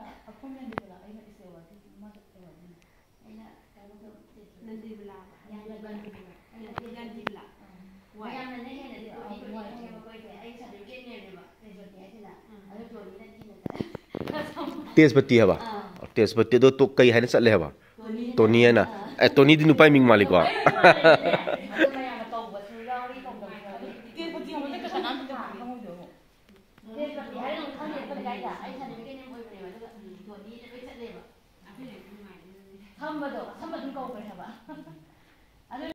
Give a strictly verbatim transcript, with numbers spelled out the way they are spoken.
ꯑꯩꯈꯣꯏꯅꯗꯤꯕꯂꯥ ꯑꯩꯅ ꯏꯁꯇꯦ ꯋꯥꯔꯗꯤ ꯃꯥꯁꯨ ꯑꯣꯏꯔꯅꯤ ꯑꯩꯅ ꯀꯩꯅꯣ ꯅꯟꯗꯤꯕꯂꯥ ꯅꯟꯗꯤꯕꯂꯥ ꯌꯥꯝꯅꯅꯦ ꯍꯦꯟꯅꯗꯤ ꯑꯩ ꯁꯥꯔꯇꯤꯐꯤꯀꯦꯠꯅꯦꯕ ꯇꯦꯖꯄꯇꯤ ꯍꯥꯏꯁꯤꯅ ꯑꯗꯨ ꯇꯣꯅꯤꯅ ꯊꯤꯅ ꯇꯦꯖꯄꯇꯤ ꯍꯥꯏꯕ ꯇꯦꯖꯄꯇꯤꯗꯣ ꯇꯣ ꯀꯩ ꯍꯥꯏꯅ ꯆꯠꯂꯦ ꯍꯥꯏꯕ ꯇꯣꯅꯤ ꯍꯥꯏꯅ ꯑꯦ ꯇꯣꯅꯤꯗꯤ ꯅꯨꯄꯥ ꯃꯤꯡ ꯃꯥꯜꯂꯤꯀꯣ ꯃꯌꯥꯝꯅ ꯀꯧꯕꯁꯨ ꯌꯥꯎꯔꯤ ꯀꯧꯗꯕꯁꯨ ꯇꯦꯖꯄꯇꯤ ꯍꯧꯖꯤꯛ ꯀꯅꯥꯝ ꯈꯪꯍꯧꯗꯣꯏꯅꯣ ꯇꯦꯖꯄꯇꯤ ꯍꯥꯏꯔꯒ ꯈꯪꯗꯦ ꯀꯗꯥꯏꯗ ꯑꯩ ꯁꯥꯔꯇꯤꯐꯤꯀꯦꯠ ꯑꯃ ꯑꯣꯏꯕꯅꯦꯕ ꯑꯗꯨꯒ ꯇꯣꯅꯤꯅ ꯂꯣꯏ ꯆꯠꯂꯦꯕ ꯁꯝꯕꯗꯣ ꯁꯝꯕ ꯑꯗꯨꯝ ꯀꯧꯈ꯭ꯔꯦ ꯍꯥꯏꯕ